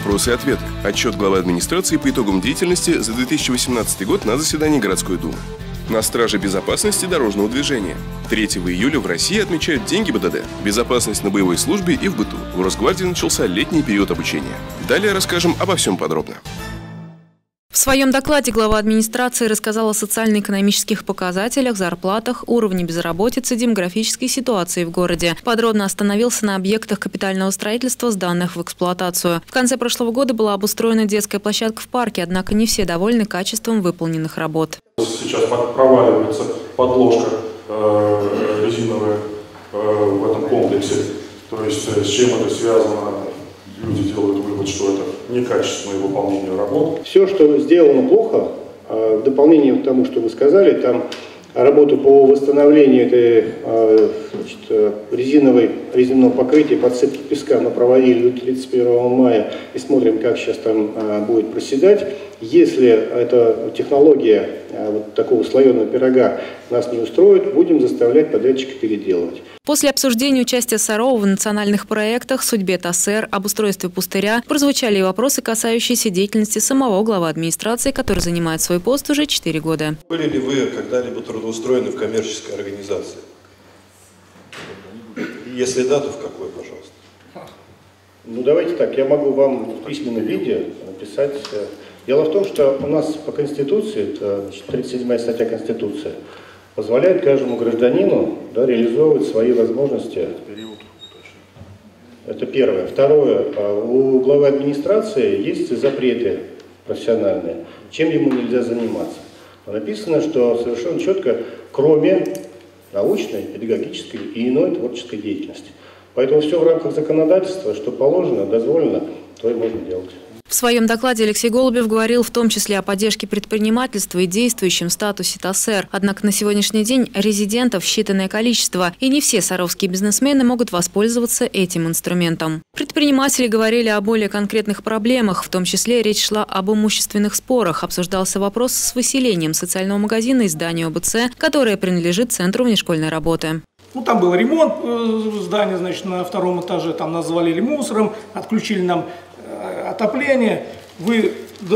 Вопросы и ответы. Отчет главы администрации по итогам деятельности за 2018 год на заседании городской думы. На страже безопасности дорожного движения. 3 июля в России отмечают День ГИБДД. Безопасность на боевой службе и в быту. В Росгвардии начался летний период обучения. Далее расскажем обо всем подробно. В своем докладе глава администрации рассказал о социально-экономических показателях, зарплатах, уровне безработицы, демографической ситуации в городе. Подробно остановился на объектах капитального строительства, сданных в эксплуатацию. В конце прошлого года была обустроена детская площадка в парке, однако не все довольны качеством выполненных работ. Сейчас проваливается подложка резиновая в этом комплексе. То есть с чем это связано? Люди делают вывод, что это некачественное выполнение работ. Все, что сделано плохо, в дополнение к тому, что вы сказали, там работу по восстановлению этой резинового покрытия, подсыпки песка мы проводили до 31 мая и смотрим, как сейчас там будет проседать. Если эта технология вот такого слоеного пирога нас не устроит, будем заставлять подрядчика переделывать. После обсуждения участия Сарова в национальных проектах, судьбе ТАСЭР, обустройстве пустыря, прозвучали и вопросы, касающиеся деятельности самого главы администрации, который занимает свой пост уже 4 года. Были ли вы когда-либо трудоустроены в коммерческой организации? Если да, то в какой, пожалуйста? Ну давайте так, я могу вам в письменном виде написать. Дело в том, что у нас по Конституции, это 37-я статья Конституции, позволяет каждому гражданину реализовывать свои возможности. Это первое. Второе. У главы администрации есть запреты профессиональные, чем ему нельзя заниматься. Написано, что совершенно четко, кроме научной, педагогической и иной творческой деятельности. Поэтому все в рамках законодательства, что положено, дозволено, то и можно делать. В своем докладе Алексей Голубев говорил в том числе о поддержке предпринимательства и действующем статусе ТАСЭР. Однако на сегодняшний день резидентов считанное количество, и не все саровские бизнесмены могут воспользоваться этим инструментом. Предприниматели говорили о более конкретных проблемах, в том числе речь шла об имущественных спорах. Обсуждался вопрос с выселением социального магазина из здания ОБЦ, которое принадлежит Центру внешкольной работы. Ну, там был ремонт здания, значит, на 2-м этаже, там нас завалили мусором, отключили нам отопление. Мы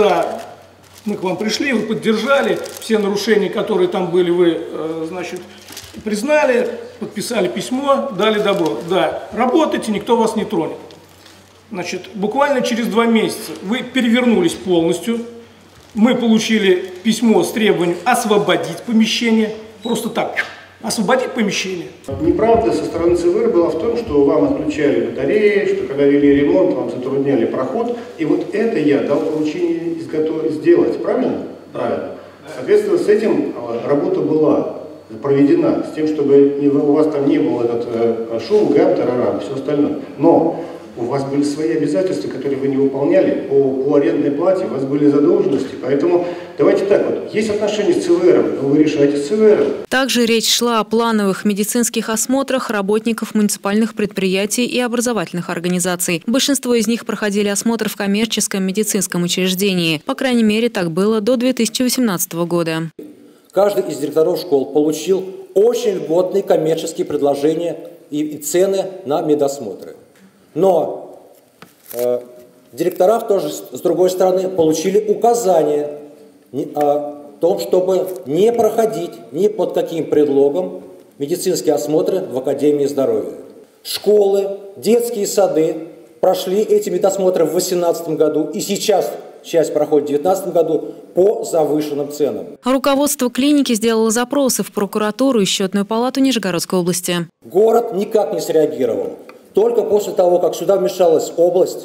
к вам пришли, вы поддержали, все нарушения, которые там были, вы, значит, признали, подписали письмо, дали добро. Да, работайте, никто вас не тронет. Значит, буквально через 2 месяца вы перевернулись полностью. Мы получили письмо с требованием освободить помещение, просто так. Освободить помещение. Неправда со стороны ЦВР была в том, что вам отключали батареи, что когда вели ремонт, вам затрудняли проход. И вот это я дал поручение сделать. Правильно? Правильно. Соответственно, с этим работа была проведена, с тем, чтобы у вас там не было этот шум, гам, тарарам, все остальное. Но у вас были свои обязательства, которые вы не выполняли по арендной плате, у вас были задолженности. Поэтому давайте так вот, есть отношения с ЦВРом, но вы решаете с ЦВРом. Также речь шла о плановых медицинских осмотрах работников муниципальных предприятий и образовательных организаций. Большинство из них проходили осмотр в коммерческом медицинском учреждении. По крайней мере, так было до 2018 года. Каждый из директоров школ получил очень льготные коммерческие предложения и цены на медосмотры. Но директора тоже, с другой стороны, получили указания о том, чтобы не проходить ни под каким предлогом медицинские осмотры в Академии здоровья. Школы, детские сады прошли эти медосмотры в 2018 году и сейчас часть проходит в 2019 году по завышенным ценам. Руководство клиники сделало запросы в прокуратуру и счетную палату Нижегородской области. Город никак не среагировал. Только после того, как сюда вмешалась область,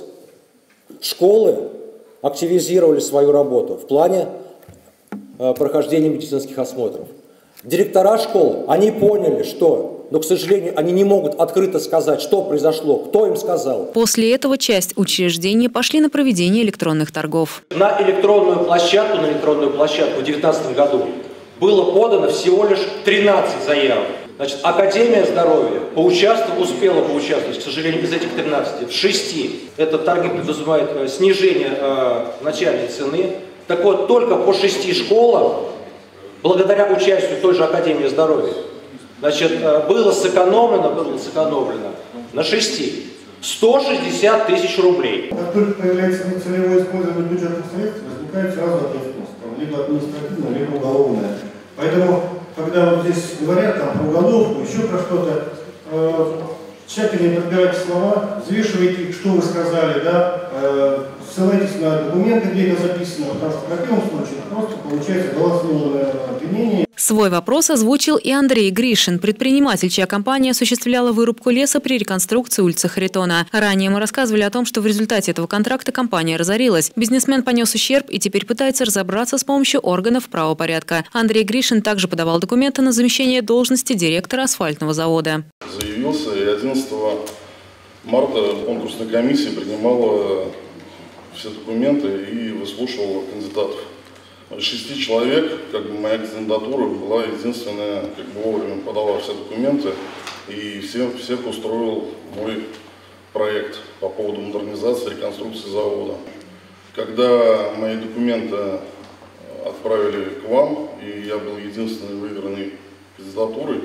школы активизировали свою работу в плане прохождения медицинских осмотров. Директора школ, они поняли, но, к сожалению, они не могут открыто сказать, что произошло, кто им сказал. После этого часть учреждений пошли на проведение электронных торгов. На электронную площадку в 2019 году было подано всего лишь 13 заявок. Значит, Академия здоровья успела поучаствовать, к сожалению, из этих 13, в 6. Это торги предусматривает снижение начальной цены. Так вот, только по 6 школам, благодаря участию той же Академии здоровья, значит, было сэкономлено на 6. 160 тысяч рублей. Как только появляется нецелевое использование бюджетных средств, возникает сразу ответственность, либо административная, либо уголовная. Поэтому, когда вот здесь говорят там, про уголовку, еще про что-то, тщательнее подбирайте слова, взвешивайте, что вы сказали, да, ссылайтесь на документы, где это записано, потому что в противном случае просто получается голословное обвинение. Свой вопрос озвучил и Андрей Гришин, предприниматель, чья компания осуществляла вырубку леса при реконструкции улицы Харитона. Ранее мы рассказывали о том, что в результате этого контракта компания разорилась. Бизнесмен понес ущерб и теперь пытается разобраться с помощью органов правопорядка. Андрей Гришин также подавал документы на замещение должности директора асфальтного завода. Заявился и 11 марта конкурсная комиссия принимала все документы и выслушивала кандидатов. Из 6 человек, моя кандидатура была единственная, вовремя подала все документы, и всех устроил мой проект по поводу модернизации и реконструкции завода. Когда мои документы отправили к вам, и я был единственной выбранной кандидатурой,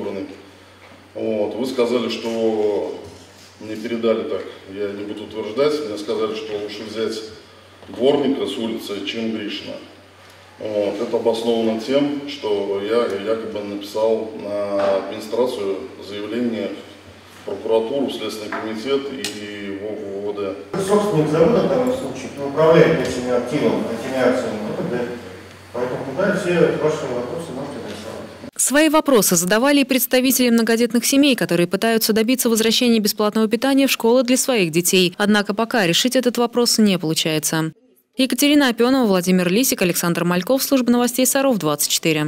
вы сказали, что мне передали так, я не буду утверждать, мне сказали, что лучше взять дворника с улицы, чем Гришина. Это обосновано тем, что я якобы написал на администрацию заявление в прокуратуру, в Следственный комитет и в УВД. Собственник завода в данном случае управляет этими активами, этими акциями. Поэтому да, все ваши вопросы можете решать. Свои вопросы задавали и представители многодетных семей, которые пытаются добиться возвращения бесплатного питания в школы для своих детей. Однако пока решить этот вопрос не получается. Екатерина Опенова, Владимир Лисик, Александр Мальков, служба новостей Саров 24.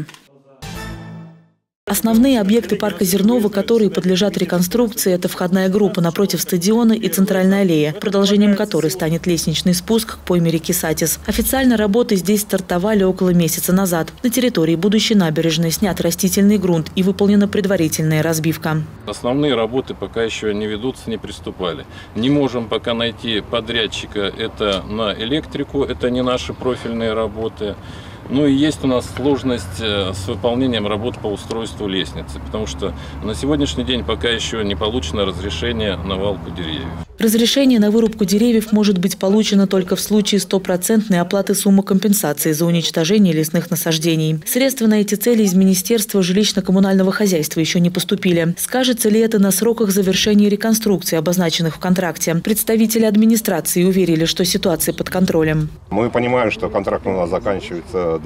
Основные объекты парка Зернова, которые подлежат реконструкции, это входная группа напротив стадиона и центральная аллея, продолжением которой станет лестничный спуск к пойме реки Сатис. Официально работы здесь стартовали около месяца назад. На территории будущей набережной снят растительный грунт и выполнена предварительная разбивка. Основные работы пока еще не ведутся, не приступали. Не можем пока найти подрядчика, это на электрику, это не наши профильные работы. Ну и есть у нас сложность с выполнением работ по устройству лестницы, потому что на сегодняшний день пока еще не получено разрешение на валку деревьев. Разрешение на вырубку деревьев может быть получено только в случае стопроцентной оплаты суммы компенсации за уничтожение лесных насаждений. Средства на эти цели из Министерства жилищно-коммунального хозяйства еще не поступили. Скажется ли это на сроках завершения реконструкции, обозначенных в контракте? Представители администрации уверили, что ситуация под контролем. Мы понимаем, что контракт у нас заканчивается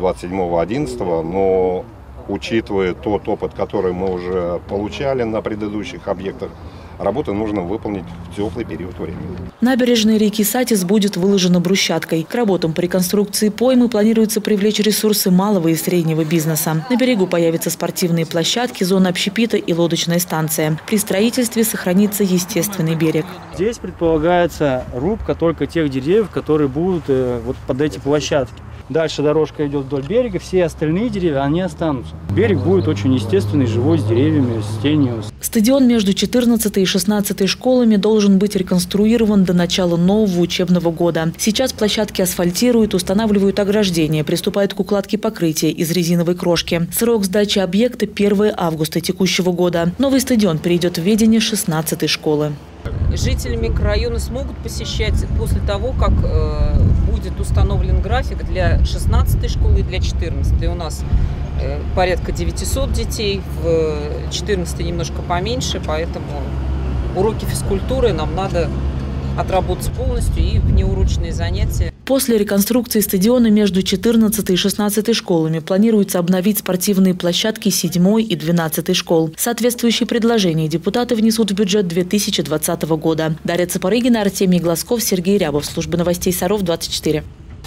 27.11, но учитывая тот опыт, который мы уже получали на предыдущих объектах, работы нужно выполнить в теплый период времени. Набережная реки Сатис будет выложена брусчаткой. К работам по реконструкции поймы планируется привлечь ресурсы малого и среднего бизнеса. На берегу появятся спортивные площадки, зона общепита и лодочная станция. При строительстве сохранится естественный берег. Здесь предполагается рубка только тех деревьев, которые будут под эти площадки. Дальше дорожка идет вдоль берега, все остальные деревья, они останутся. Берег будет очень естественный, живой, с деревьями, с тенью. Стадион между 14 и 16 школами должен быть реконструирован до начала нового учебного года. Сейчас площадки асфальтируют, устанавливают ограждения, приступают к укладке покрытия из резиновой крошки. Срок сдачи объекта 1 августа текущего года. Новый стадион перейдет в ведение 16-й школы. Жители микрорайона смогут посещать после того, как будет установлен график для 16-й школы и для 14-й. У нас порядка 900 детей, в 14-й немножко поменьше, поэтому уроки физкультуры нам надо отработать полностью и внеурочные занятия. После реконструкции стадиона между 14 и 16 школами планируется обновить спортивные площадки 7 и 12 школ. Соответствующие предложения депутаты внесут в бюджет 2020 года. Дарья Цапарыгина, Артемий Глазков, Сергей Рябов. Служба новостей Саров 24.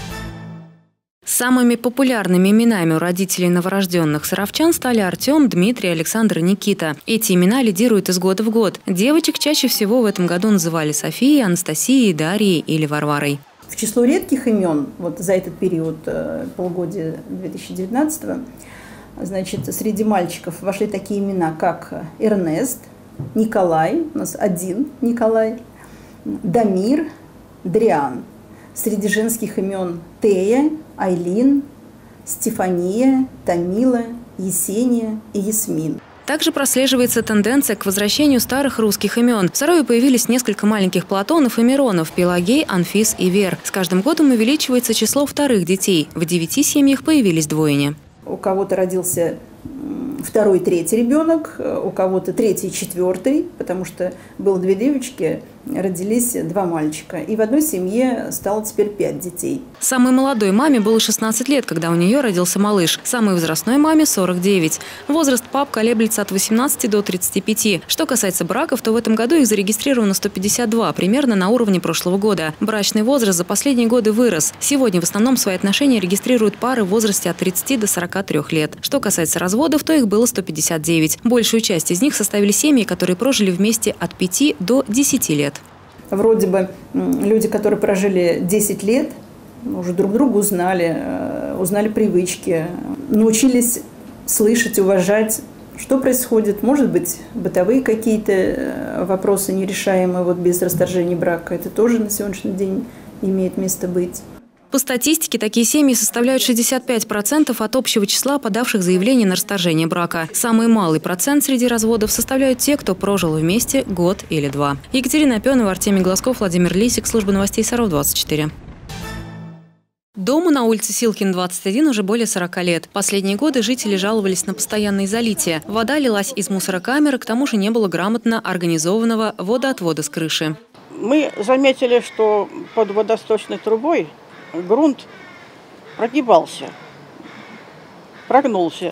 Самыми популярными именами у родителей новорожденных саровчан стали Артем, Дмитрий, Александр и Никита. Эти имена лидируют из года в год. Девочек чаще всего в этом году называли Софией, Анастасией, Дарьей или Варварой. В число редких имен вот за этот период полугодия 2019-го, значит, среди мальчиков вошли такие имена, как Эрнест, Николай, у нас один Николай, Дамир, Дриан. Среди женских имен Тея, Айлин, Стефания, Тамила, Есения и Ясмин. Также прослеживается тенденция к возвращению старых русских имен. В Сарове появились несколько маленьких Платонов и Миронов – Пелагей, Анфис и Вер. С каждым годом увеличивается число вторых детей. В 9 семьях появились двойни. У кого-то родился второй, третий ребенок, у кого-то третий, четвертый, потому что было 2 девочки, родились 2 мальчика. И в одной семье стало теперь 5 детей. Самой молодой маме было 16 лет, когда у нее родился малыш. Самой возрастной маме 49. Возраст пап колеблется от 18 до 35. Что касается браков, то в этом году их зарегистрировано 152, примерно на уровне прошлого года. Брачный возраст за последние годы вырос. Сегодня в основном свои отношения регистрируют пары в возрасте от 30 до 43 лет. Что касается разводов, то их было 159. Большую часть из них составили семьи, которые прожили вместе от 5 до 10 лет. Вроде бы люди, которые прожили 10 лет, уже друг друга узнали привычки, научились слышать, уважать, что происходит. Может быть, бытовые какие-то вопросы нерешаемые без расторжения брака. Это тоже на сегодняшний день имеет место быть. По статистике, такие семьи составляют 65% от общего числа подавших заявления на расторжение брака. Самый малый процент среди разводов составляют те, кто прожил вместе год или 2. Екатерина Опенова, Артемий Глазков, Владимир Лисик, служба новостей Саров 24. Дому на улице Силкина, 21 уже более 40 лет. Последние годы жители жаловались на постоянное залитие. Вода лилась из мусорокамеры, к тому же не было грамотно организованного водоотвода с крыши. Мы заметили, что под водосточной трубой грунт прогибался, прогнулся,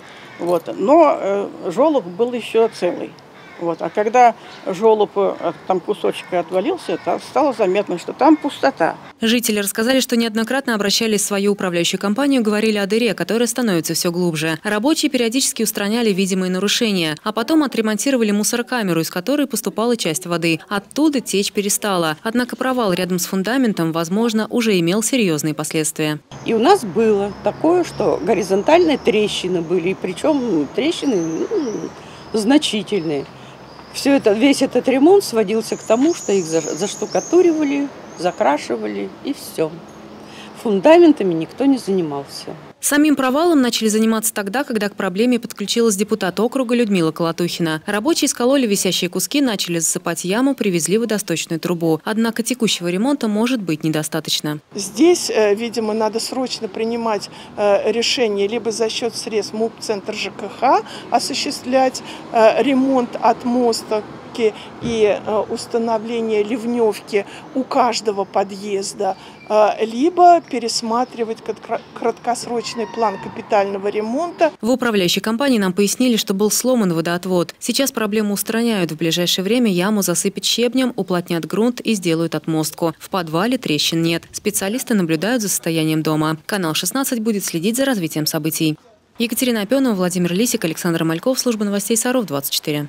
но желоб был еще целый. А когда желоб, там кусочек отвалился, то стало заметно, что там пустота. Жители рассказали, что неоднократно обращались в свою управляющую компанию, говорили о дыре, которая становится все глубже. Рабочие периодически устраняли видимые нарушения, а потом отремонтировали мусорокамеру, из которой поступала часть воды. Оттуда течь перестала. Однако провал рядом с фундаментом, возможно, уже имел серьезные последствия. И у нас было такое, что горизонтальные трещины были, причем трещины значительные. Весь этот ремонт сводился к тому, что их заштукатуривали, закрашивали и все. Фундаментами никто не занимался. Самим провалом начали заниматься тогда, когда к проблеме подключилась депутат округа Людмила Колотухина. Рабочие скололи висящие куски, начали засыпать яму, привезли водосточную трубу. Однако текущего ремонта может быть недостаточно. Здесь, видимо, надо срочно принимать решение либо за счет средств МУП-центр ЖКХ осуществлять ремонт отмосток и установление ливневки у каждого подъезда, либо пересматривать краткосрочный план капитального ремонта. В управляющей компании нам пояснили, что был сломан водоотвод. Сейчас проблему устраняют. В ближайшее время яму засыпят щебнем, уплотнят грунт и сделают отмостку. В подвале трещин нет. Специалисты наблюдают за состоянием дома. Канал 16 будет следить за развитием событий. Екатерина Опенова, Владимир Лисик, Александр Мальков, служба новостей Саров 24.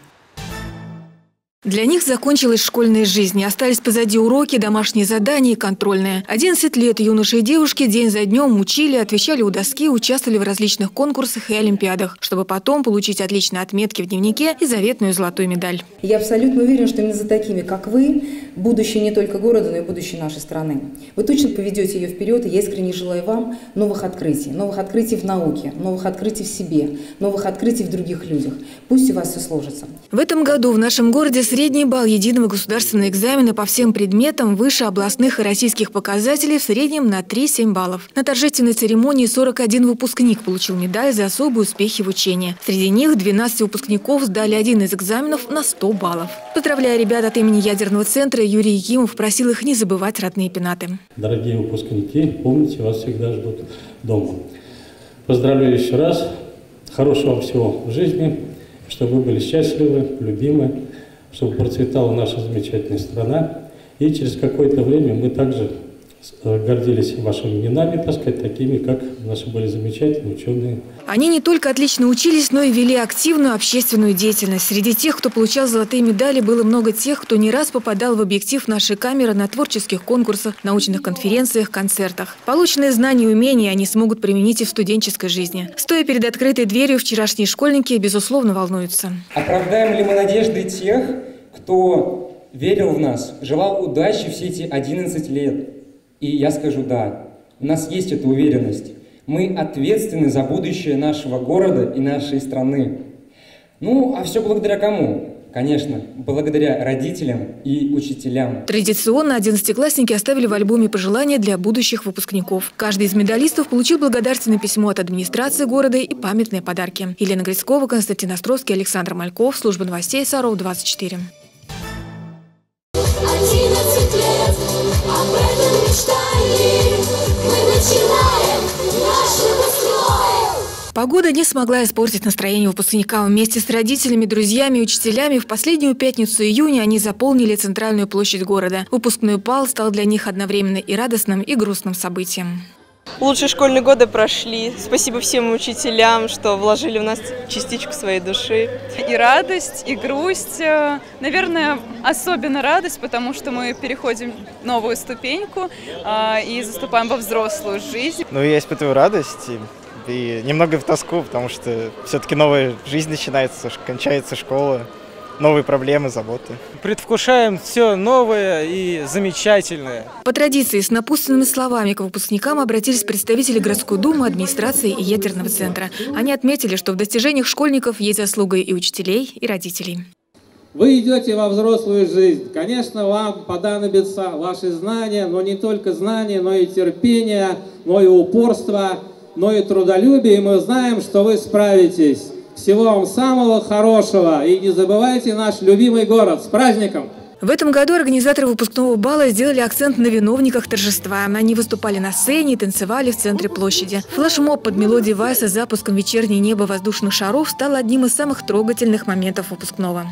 Для них закончилась школьная жизнь, остались позади уроки, домашние задания и контрольные. 11 лет юноши и девушки день за днем учили, отвечали у доски, участвовали в различных конкурсах и олимпиадах, чтобы потом получить отличные отметки в дневнике и заветную золотую медаль. Я абсолютно уверена, что именно за такими, как вы, будущее не только города, но и будущее нашей страны. Вы точно поведете ее вперед, и я искренне желаю вам новых открытий в науке, новых открытий в себе, новых открытий в других людях. Пусть у вас все сложится. В этом году в нашем городе средний балл единого государственного экзамена по всем предметам выше областных и российских показателей в среднем на 3-7 баллов. На торжественной церемонии 41 выпускник получил медаль за особые успехи в учении. Среди них 12 выпускников сдали один из экзаменов на 100 баллов. Поздравляя ребят от имени ядерного центра, Юрий Якимов просил их не забывать родные пенаты. Дорогие выпускники, помните, вас всегда ждут дома. Поздравляю еще раз. Хорошего всего в жизни, чтобы вы были счастливы, любимы, чтобы процветала наша замечательная страна. И через какое-то время мы также гордились вашими именами, так сказать, такими, как наши были замечательные ученые. Они не только отлично учились, но и вели активную общественную деятельность. Среди тех, кто получал золотые медали, было много тех, кто не раз попадал в объектив нашей камеры на творческих конкурсах, научных конференциях, концертах. Полученные знания и умения они смогут применить и в студенческой жизни. Стоя перед открытой дверью, вчерашние школьники, безусловно, волнуются. Оправдаем ли мы надежды тех, кто верил в нас, желал удачи все эти 11 лет? И я скажу да, у нас есть эта уверенность. Мы ответственны за будущее нашего города и нашей страны. Ну, а все благодаря кому? Конечно, благодаря родителям и учителям. Традиционно 11-классники оставили в альбоме пожелания для будущих выпускников. Каждый из медалистов получил благодарственное письмо от администрации города и памятные подарки. Елена Грицкова, Константин Островский, Александр Мальков. Служба новостей Саров 24. 11 лет, об этом мечтали, мы начинаем наш выпускной. Погода не смогла испортить настроение выпускникам. Вместе с родителями, друзьями и учителями в последнюю пятницу июня они заполнили центральную площадь города. Выпускной бал стал для них одновременно и радостным, и грустным событием. Лучшие школьные годы прошли. Спасибо всем учителям, что вложили в нас частичку своей души. И радость, и грусть. Наверное, особенно радость, потому что мы переходим новую ступеньку и заступаем во взрослую жизнь. Ну, я испытываю радость и немного в тоску, потому что все-таки новая жизнь начинается, кончается школа. Новые проблемы, заботы. Предвкушаем все новое и замечательное. По традиции с напутственными словами к выпускникам обратились представители городской думы, администрации и ядерного центра. Они отметили, что в достижениях школьников есть заслуга и учителей, и родителей. Вы идете во взрослую жизнь. Конечно, вам понадобятся ваши знания, но не только знания, но и терпение, но и упорство, но и трудолюбие. И мы знаем, что вы справитесь. Всего вам самого хорошего. И не забывайте наш любимый город. С праздником! В этом году организаторы выпускного бала сделали акцент на виновниках торжества. Они выступали на сцене и танцевали в центре площади. Флешмоб под мелодию вальса с запуском «Вечернее небо воздушных шаров» стал одним из самых трогательных моментов выпускного.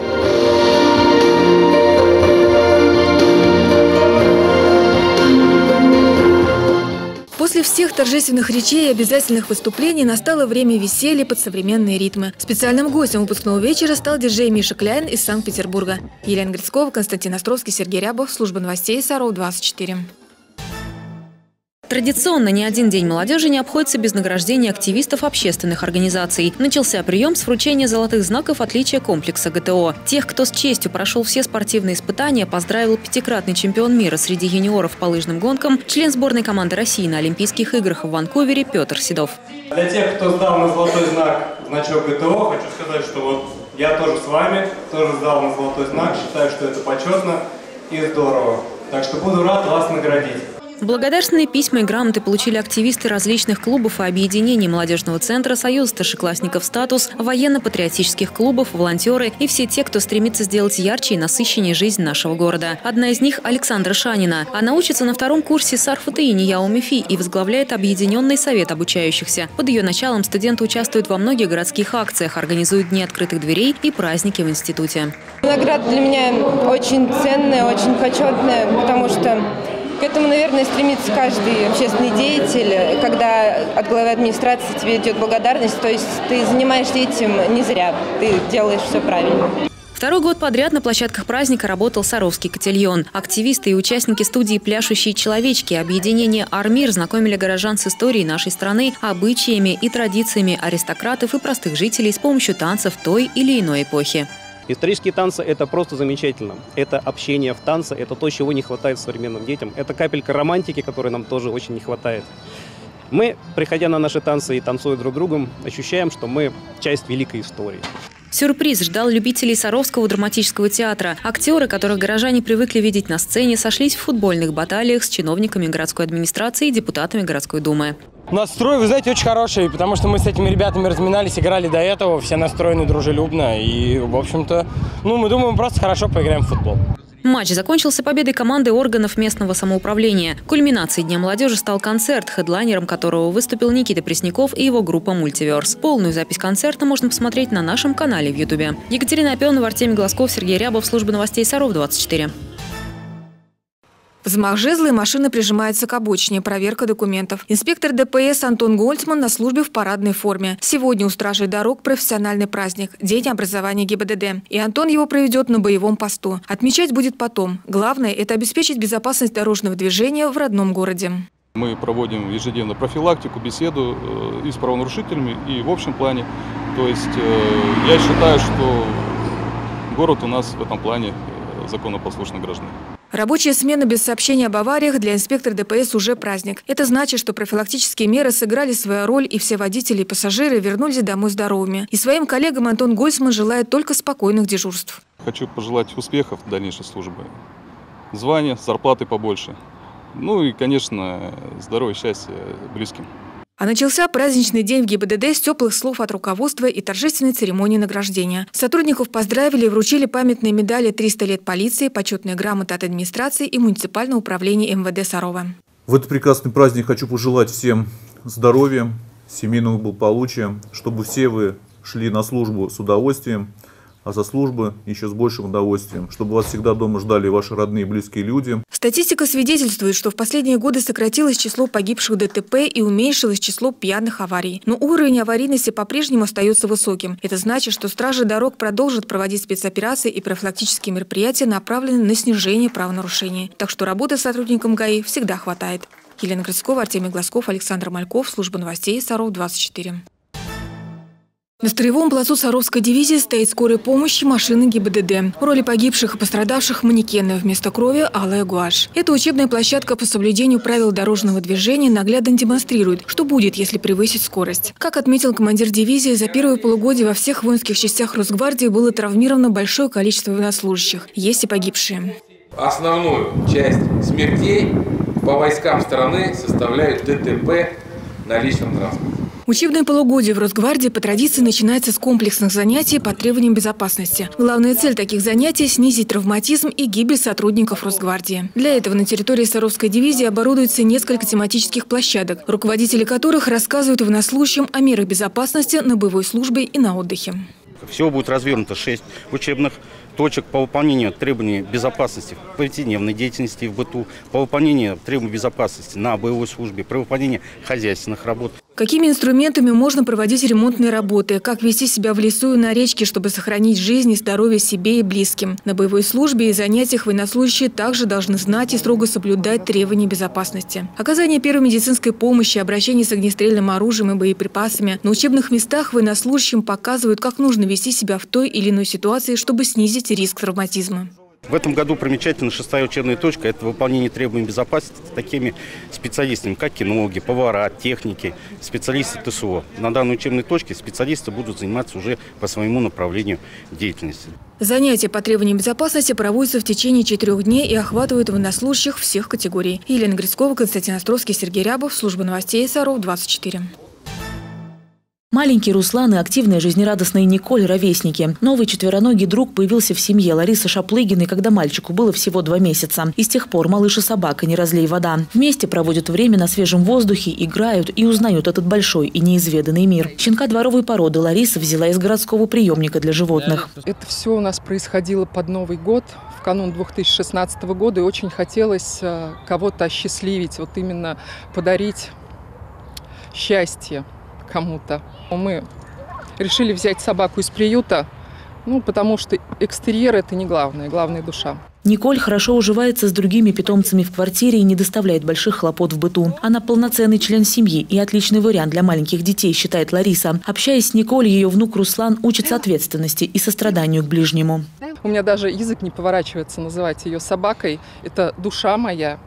После всех торжественных речей и обязательных выступлений настало время веселья под современные ритмы. Специальным гостем выпускного вечера стал диджей Миша Кляйн из Санкт-Петербурга. Елена Грицкова, Константин Островский, Сергей Рябов. Служба новостей Саров 24. Традиционно ни один день молодежи не обходится без награждения активистов общественных организаций. Начался прием с вручения золотых знаков отличия комплекса ГТО. Тех, кто с честью прошел все спортивные испытания, поздравил пятикратный чемпион мира среди юниоров по лыжным гонкам, член сборной команды России на Олимпийских играх в Ванкувере Петр Седов. Для тех, кто сдал на золотой значок ГТО, хочу сказать, что вот я тоже с вами, тоже сдал на золотой знак, считаю, что это почетно и здорово. Так что буду рад вас наградить. Благодарственные письма и грамоты получили активисты различных клубов и объединений молодежного центра, Союза старшеклассников «Статус», военно-патриотических клубов, волонтеры и все те, кто стремится сделать ярче и насыщеннее жизнь нашего города. Одна из них – Александра Шанина. Она учится на втором курсе СарФТИ НИЯО МИФИ и возглавляет Объединенный совет обучающихся. Под ее началом студенты участвуют во многих городских акциях, организуют дни открытых дверей и праздники в институте. Награда для меня очень ценная, очень почетная, потому что к этому, наверное, стремится каждый общественный деятель, когда от главы администрации тебе идет благодарность, то есть ты занимаешься этим не зря, ты делаешь все правильно. Второй год подряд на площадках праздника работал Саровский котельон. Активисты и участники студии «Пляшущие человечки» объединения «Армир» знакомили горожан с историей нашей страны, обычаями и традициями аристократов и простых жителей с помощью танцев той или иной эпохи. Исторические танцы – это просто замечательно. Это общение в танце, это то, чего не хватает современным детям. Это капелька романтики, которой нам тоже очень не хватает. Мы, приходя на наши танцы и танцуя друг другом, ощущаем, что мы часть великой истории. Сюрприз ждал любителей Саровского драматического театра. Актеры, которых горожане привыкли видеть на сцене, сошлись в футбольных баталиях с чиновниками городской администрации и депутатами городской думы. Настрой, вы знаете, очень хороший, потому что мы с этими ребятами разминались, играли до этого, все настроены дружелюбно. И, в общем-то, мы думаем, просто хорошо поиграем в футбол. Матч закончился победой команды органов местного самоуправления. Кульминацией Дня молодежи стал концерт, хедлайнером которого выступил Никита Пресняков и его группа «Мультиверс». Полную запись концерта можно посмотреть на нашем канале в Ютубе. Екатерина Опенова, Артемий Глазков, Сергей Рябов. Служба новостей Саров 24. Взмах жезла и машина прижимается к обочине. Проверка документов. Инспектор ДПС Антон Гольцман на службе в парадной форме. Сегодня у стражей дорог профессиональный праздник – День образования ГИБДД. И Антон его проведет на боевом посту. Отмечать будет потом. Главное – это обеспечить безопасность дорожного движения в родном городе. Мы проводим ежедневно профилактику, беседу и с правонарушителями, и в общем плане. То есть я считаю, что город у нас в этом плане законопослушный гражданин. Рабочая смена без сообщения об авариях для инспектора ДПС уже праздник. Это значит, что профилактические меры сыграли свою роль, и все водители и пассажиры вернулись домой здоровыми. И своим коллегам Антон Гольцман желает только спокойных дежурств. Хочу пожелать успехов в дальнейшей службе. Звания, зарплаты побольше. Ну и, конечно, здоровья, счастья близким. А начался праздничный день в ГИБДД с теплых слов от руководства и торжественной церемонии награждения. Сотрудников поздравили и вручили памятные медали «300 лет полиции», почетные грамоты от администрации и муниципального управления МВД Сарова. В этот прекрасный праздник хочу пожелать всем здоровья, семейного благополучия, чтобы все вы шли на службу с удовольствием, а за службу еще с большим удовольствием, чтобы вас всегда дома ждали ваши родные и близкие люди. Статистика свидетельствует, что в последние годы сократилось число погибших ДТП и уменьшилось число пьяных аварий. Но уровень аварийности по-прежнему остается высоким. Это значит, что стражи дорог продолжат проводить спецоперации и профилактические мероприятия, направленные на снижение правонарушений. Так что работы сотрудникам ГАИ всегда хватает. Елена Крыцкова, Артемий Глазков, Александр Мальков, служба новостей Саров 24. На строевом плацу Саровской дивизии стоит скорая помощь и машины ГИБДД. В роли погибших и пострадавших манекены, вместо крови – алая гуашь. Эта учебная площадка по соблюдению правил дорожного движения наглядно демонстрирует, что будет, если превысить скорость. Как отметил командир дивизии, за первое полугодие во всех воинских частях Росгвардии было травмировано большое количество военнослужащих. Есть и погибшие. Основную часть смертей по войскам страны составляют ДТП на личном транспорте. Учебное полугодие в Росгвардии по традиции начинается с комплексных занятий по требованиям безопасности. Главная цель таких занятий – снизить травматизм и гибель сотрудников Росгвардии. Для этого на территории Саровской дивизии оборудуется несколько тематических площадок, руководители которых рассказывают военнослужащим о мерах безопасности на боевой службе и на отдыхе. Всего будет развернуто 6 учебных точек по выполнению требований безопасности в повседневной деятельности и в быту, по выполнению требований безопасности на боевой службе, при выполнении хозяйственных работ. Какими инструментами можно проводить ремонтные работы, как вести себя в лесу и на речке, чтобы сохранить жизнь и здоровье себе и близким. На боевой службе и занятиях военнослужащие также должны знать и строго соблюдать требования безопасности. Оказание первой медицинской помощи, обращение с огнестрельным оружием и боеприпасами. На учебных местах военнослужащим показывают, как нужно вести себя в той или иной ситуации, чтобы снизить риск травматизма. В этом году примечательна 6-я учебная точка – это выполнение требований безопасности такими специалистами, как кинологи, повара, техники, специалисты ТСО. На данной учебной точке специалисты будут заниматься уже по своему направлению деятельности. Занятия по требованиям безопасности проводятся в течение 4 дней и охватывают военнослужащих всех категорий. Елена Грицкова, Константин Островский, Сергей Рябов, служба новостей Саров 24. Маленький Руслан и активная жизнерадостная Николь – ровесники. Новый четвероногий друг появился в семье Ларисы Шаплыгиной, когда мальчику было всего 2 месяца. И с тех пор малыш и собака не разлей вода. Вместе проводят время на свежем воздухе, играют и узнают этот большой и неизведанный мир. Щенка дворовой породы Лариса взяла из городского приемника для животных. Это все у нас происходило под Новый год, в канун 2016 года. И очень хотелось кого-то осчастливить, вот именно подарить счастье кому-то. Мы решили взять собаку из приюта, потому что экстерьер – это не главное, главное – душа. Николь хорошо уживается с другими питомцами в квартире и не доставляет больших хлопот в быту. Она полноценный член семьи и отличный вариант для маленьких детей, считает Лариса. Общаясь с Николь, ее внук Руслан учится ответственности и состраданию к ближнему. У меня даже язык не поворачивается называть ее собакой. Это душа моя.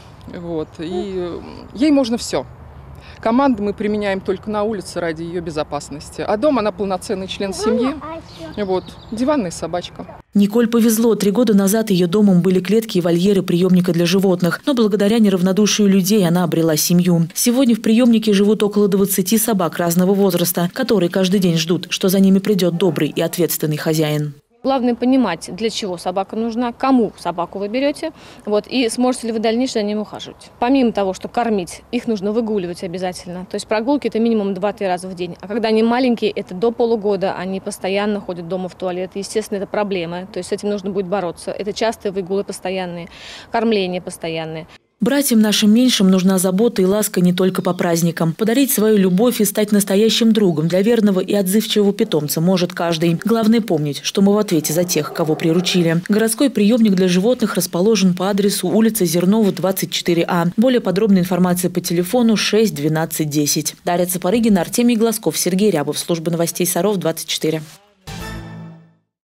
И ей можно все. Команды мы применяем только на улице ради ее безопасности. А дома она полноценный член семьи. Диванная собачка. Николь повезло. 3 года назад ее домом были клетки и вольеры приемника для животных. Но благодаря неравнодушию людей она обрела семью. Сегодня в приемнике живут около 20 собак разного возраста, которые каждый день ждут, что за ними придет добрый и ответственный хозяин. Главное понимать, для чего собака нужна, кому собаку вы берете, и сможете ли вы в дальнейшем за ним ухаживать. Помимо того, что кормить, их нужно выгуливать обязательно. То есть прогулки – это минимум 2-3 раза в день. А когда они маленькие, это до полугода, они постоянно ходят дома в туалет. Естественно, это проблема, то есть с этим нужно будет бороться. Это частые выгулы постоянные, кормление постоянное. Братьям нашим меньшим нужна забота и ласка не только по праздникам. Подарить свою любовь и стать настоящим другом для верного и отзывчивого питомца может каждый. Главное помнить, что мы в ответе за тех, кого приручили. Городской приемник для животных расположен по адресу улица Зернова, 24А. Более подробная информация по телефону 6 12 10. Дарья Цапарыгина, Артемий Глазков, Сергей Рябов, служба новостей Саров 24.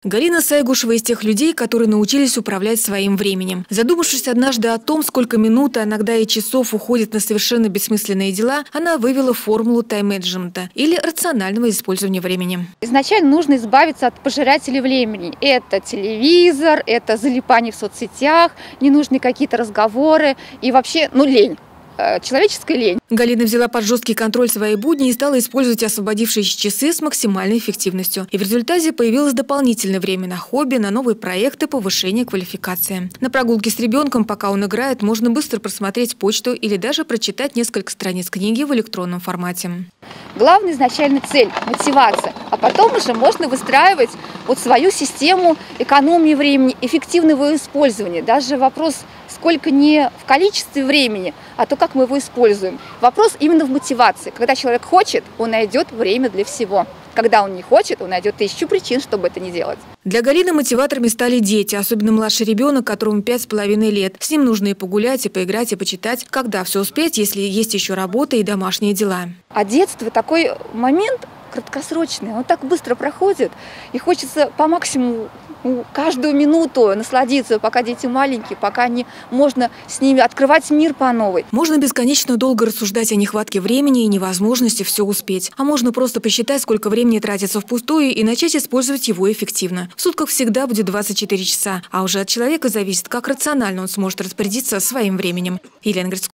Галина Сайгушева из тех людей, которые научились управлять своим временем. Задумавшись однажды о том, сколько минут, а иногда и часов уходит на совершенно бессмысленные дела, она вывела формулу тайм-менеджмента или рационального использования времени. Изначально нужно избавиться от пожирателей времени. Это телевизор, это залипание в соцсетях, ненужные какие-то разговоры и вообще, лень. Человеческая лень. Галина взяла под жесткий контроль свои будни и стала использовать освободившиеся часы с максимальной эффективностью. И в результате появилось дополнительное время на хобби, на новые проекты повышения квалификации. На прогулке с ребенком, пока он играет, можно быстро просмотреть почту или даже прочитать несколько страниц книги в электронном формате. Главная изначально цель – мотивация. А потом уже можно выстраивать свою систему экономии времени, эффективного использования. Даже вопрос сколько не в количестве времени, а то, как мы его используем. Вопрос именно в мотивации. Когда человек хочет, он найдет время для всего. Когда он не хочет, он найдет 1000 причин, чтобы это не делать. Для Галины мотиваторами стали дети, особенно младший ребенок, которому 5,5 лет. С ним нужно и погулять, и поиграть, и почитать. Когда все успеть, если есть еще работа и домашние дела? А детство такой момент краткосрочный, он так быстро проходит, и хочется по максимуму каждую минуту насладиться, пока дети маленькие, пока можно с ними открывать мир по новой. Можно бесконечно долго рассуждать о нехватке времени и невозможности все успеть. А можно просто посчитать, сколько времени тратится впустую и начать использовать его эффективно. В сутках всегда будет 24 часа, а уже от человека зависит, как рационально он сможет распорядиться своим временем. Елена Грицкова.